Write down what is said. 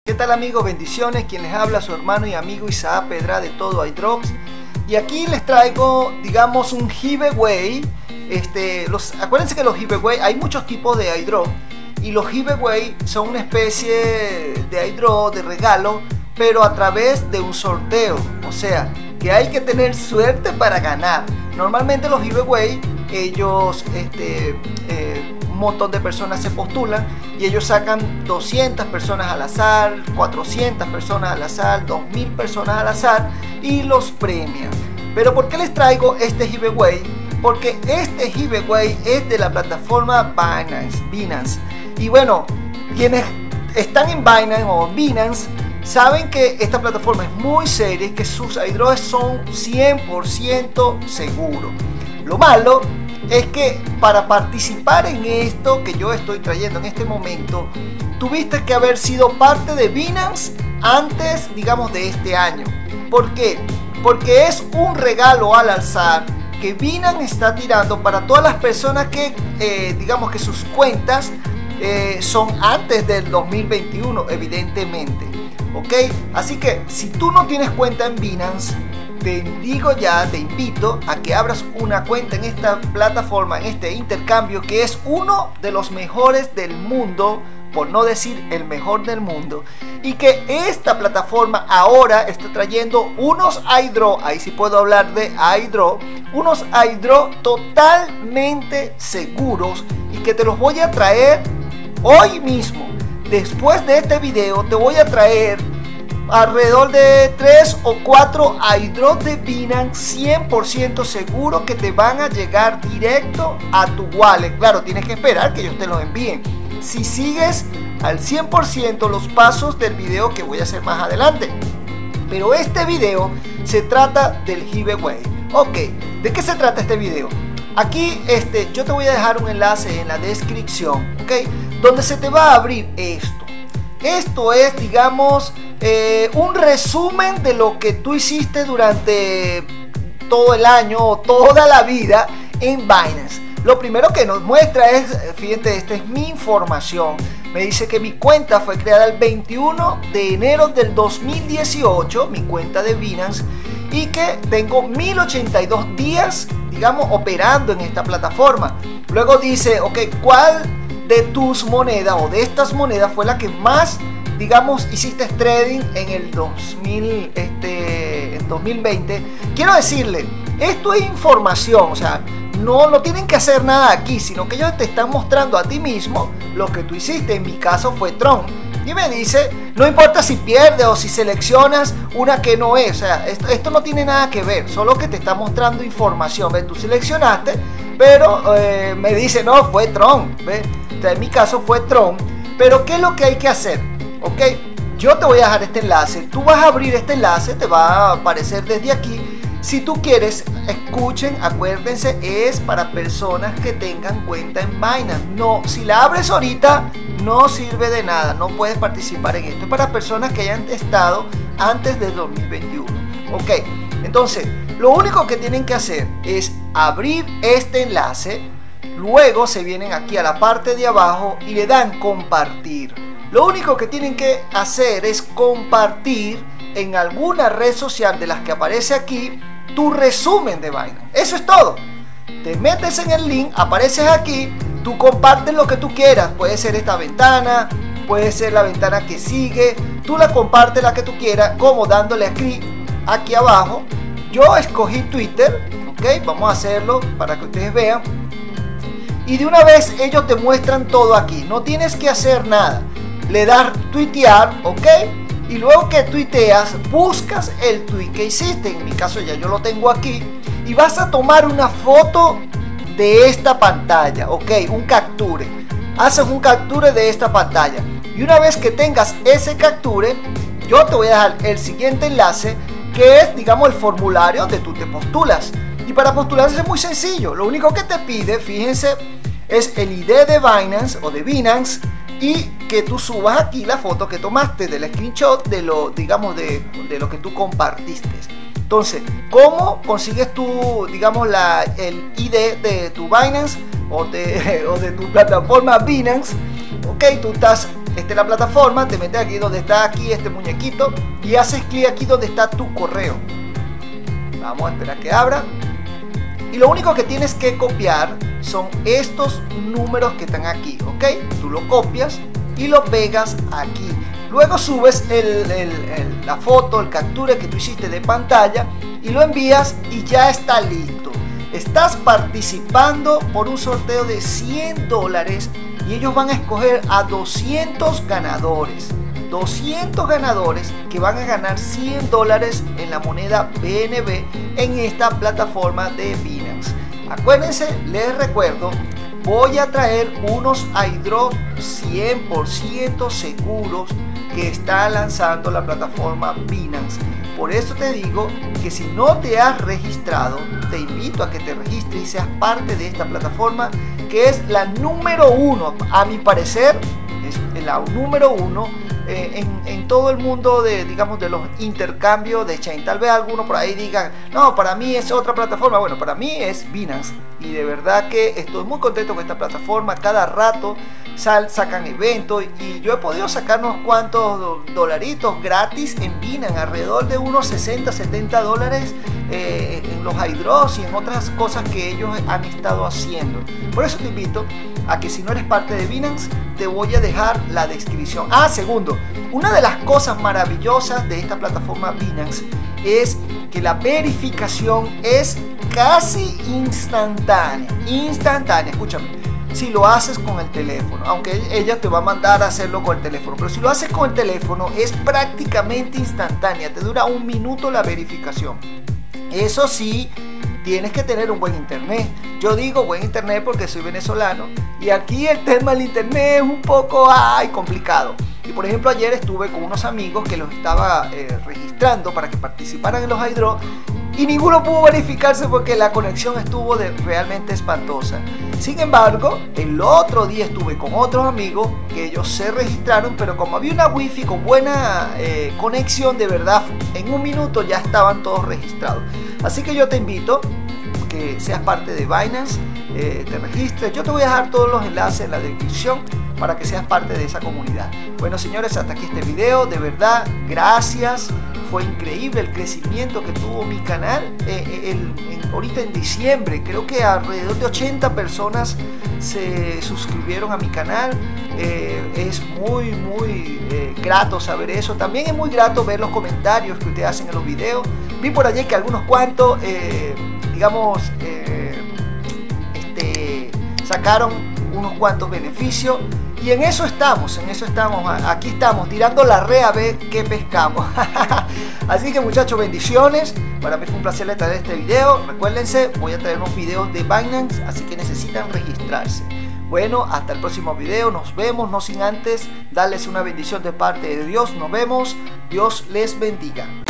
¿Qué tal amigos? Bendiciones, quien les habla su hermano y amigo Isaac Pedra de Todo iDrops. Y aquí les traigo, digamos, un giveaway. Acuérdense que los giveaway, hay muchos tipos de iDrop. Y los giveaway son una especie de iDrop, de regalo, pero a través de un sorteo. O sea, que hay que tener suerte para ganar. Normalmente los giveaway, ellos, un montón de personas se postulan y ellos sacan 200 personas al azar, 400 personas al azar, 2000 personas al azar y los premian. Pero ¿por qué les traigo este giveaway? Porque este giveaway es de la plataforma Binance. Y bueno, quienes están en Binance o Binance saben que esta plataforma es muy seria y que sus airdrops son 100% seguros. Lo malo es que para participar en esto que yo estoy trayendo en este momento, tuviste que haber sido parte de Binance antes, digamos, de este año. ¿Por qué? Porque es un regalo al azar que Binance está tirando para todas las personas que, digamos, que sus cuentas son antes del 2021, evidentemente. ¿Ok? Así que si tú no tienes cuenta en Binance, te invito a que abras una cuenta en esta plataforma, en este intercambio que es uno de los mejores del mundo, por no decir el mejor del mundo, y que esta plataforma ahora está trayendo unos iDrop, ahí sí puedo hablar de iDrop, unos iDrop totalmente seguros y que te los voy a traer hoy mismo. Después de este video te voy a traer alrededor de 3 o 4 iDrop de Binance 100% seguro que te van a llegar directo a tu wallet. Claro, tienes que esperar que ellos te los envíen si sigues al 100% los pasos del video que voy a hacer más adelante. Pero este video se trata del giveaway. Ok, ¿de qué se trata este video? Aquí yo te voy a dejar un enlace en la descripción, ok, donde se te va a abrir esto. Esto es, digamos, un resumen de lo que tú hiciste durante todo el año o toda la vida en Binance. Lo primero que nos muestra es, fíjate, esta es mi información. Me dice que mi cuenta fue creada el 21 de enero del 2018, mi cuenta de Binance, y que tengo 1082 días, digamos, operando en esta plataforma. Luego dice, ok, ¿cuál de tus monedas o de estas monedas fue la que más, digamos, hiciste trading en el 2020? Quiero decirle, esto es información, o sea, no tienen que hacer nada aquí, sino que ellos te están mostrando a ti mismo lo que tú hiciste. En mi caso fue Tron. Y me dice, no importa si pierdes o si seleccionas una que no es, o sea, esto no tiene nada que ver, solo que te está mostrando información. ¿Ves? Tú seleccionaste, pero me dice, no, fue Tron. ¿Ves? O sea, en mi caso fue Tron. Pero ¿qué es lo que hay que hacer? Ok, yo te voy a dejar este enlace, tú vas a abrir este enlace, te va a aparecer desde aquí. Si tú quieres, escuchen, acuérdense, es para personas que tengan cuenta en Binance. No, si la abres ahorita, no sirve de nada, no puedes participar en esto. Es para personas que hayan estado antes del 2021. Ok, entonces, lo único que tienen que hacer es abrir este enlace. Luego se vienen aquí a la parte de abajo y le dan compartir. Lo único que tienen que hacer es compartir en alguna red social de las que aparece aquí tu resumen de Binance. Eso es todo. Te metes en el link, apareces aquí, tú compartes lo que tú quieras. Puede ser esta ventana, puede ser la ventana que sigue. Tú la compartes la que tú quieras, como dándole aquí abajo. Yo escogí Twitter, ok, vamos a hacerlo para que ustedes vean. Y de una vez ellos te muestran todo aquí, no tienes que hacer nada. Le das tuitear, ok, y luego que tuiteas, buscas el tweet que hiciste. En mi caso ya yo lo tengo aquí. Y vas a tomar una foto de esta pantalla, ok, un capture. Haces un capture de esta pantalla. Y una vez que tengas ese capture, yo te voy a dejar el siguiente enlace, que es, digamos, el formulario donde tú te postulas. Y para postularse es muy sencillo. Lo único que te pide, fíjense, es el ID de Binance o de Binance, y que tú subas aquí la foto que tomaste del screenshot de lo, digamos, de lo que tú compartiste. Entonces, ¿cómo consigues tú, digamos, el ID de tu Binance o de tu plataforma Binance? Ok, tú estás esta es la plataforma, te metes aquí donde está aquí este muñequito y haces clic aquí donde está tu correo. Vamos a esperar que abra. Y lo único que tienes que copiar son estos números que están aquí, ¿ok? Tú lo copias y lo pegas aquí. Luego subes la foto, el captura que tú hiciste de pantalla y lo envías y ya está listo. Estás participando por un sorteo de $100 y ellos van a escoger a 200 ganadores. 200 ganadores que van a ganar $100 en la moneda BNB en esta plataforma de Binance. Acuérdense, les recuerdo, voy a traer unos airdrops 100% seguros que está lanzando la plataforma Binance. Por eso te digo que si no te has registrado, te invito a que te registres y seas parte de esta plataforma, que es la número 1, a mi parecer, es la número 1 en todo el mundo de, digamos, de los intercambios de chain. Tal vez alguno por ahí diga, no, para mí es otra plataforma. Bueno, para mí es Binance y de verdad que estoy muy contento con esta plataforma. Cada rato sacan eventos y yo he podido sacar unos cuantos dolaritos gratis en Binance, alrededor de unos $60-70 en los airdrops y en otras cosas que ellos han estado haciendo. Por eso te invito a que si no eres parte de Binance, te voy a dejar la descripción. Segundo, una de las cosas maravillosas de esta plataforma Binance es que la verificación es casi instantánea. Escúchame, si lo haces con el teléfono, aunque ella te va a mandar a hacerlo con el teléfono, pero si lo haces con el teléfono es prácticamente instantánea, te dura 1 minuto la verificación. Eso sí, tienes que tener un buen internet. Yo digo buen internet porque soy venezolano y aquí el tema del internet es un poco complicado. Y por ejemplo, ayer estuve con unos amigos que los estaba registrando para que participaran en los airdrops y ninguno pudo verificarse porque la conexión estuvo realmente espantosa. Sin embargo, el otro día estuve con otros amigos que ellos se registraron, pero como había una wifi con buena conexión, de verdad en 1 minuto ya estaban todos registrados. Así que yo te invito que seas parte de Binance, te registres. Yo te voy a dejar todos los enlaces en la descripción para que seas parte de esa comunidad. Bueno, señores, hasta aquí este video. De verdad, gracias. Fue increíble el crecimiento que tuvo mi canal. Ahorita en diciembre, creo que alrededor de 80 personas se suscribieron a mi canal. Es muy grato saber eso. También es muy grato ver los comentarios que ustedes hacen en los videos. Vi por allí que algunos cuantos, digamos, sacaron unos cuantos beneficios. Y en eso estamos, aquí estamos, tirando la red a ver qué pescamos. Así que muchachos, bendiciones. Para mí fue un placer traer este video. Recuérdense, voy a traer unos videos de Binance, así que necesitan registrarse. Bueno, hasta el próximo video, nos vemos, no sin antes darles una bendición de parte de Dios. Nos vemos, Dios les bendiga.